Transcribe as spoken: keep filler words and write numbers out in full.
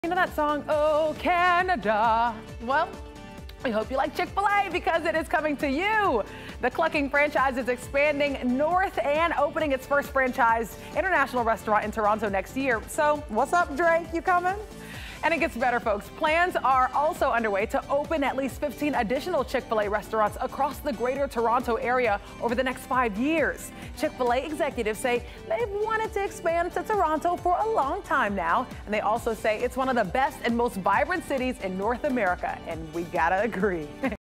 You know that song, Oh Canada? Well, we hope you like Chick-fil-A because it is coming to you. The Clucking franchise is expanding north and opening its first franchise international restaurant in Toronto next year. So what's up, Drake? You coming? And it gets better, folks. Plans are also underway to open at least fifteen additional Chick-fil-A restaurants across the greater Toronto area over the next five years. Chick-fil-A executives say they've wanted to expand to Toronto for a long time now. And they also say it's one of the best and most vibrant cities in North America. And we gotta agree.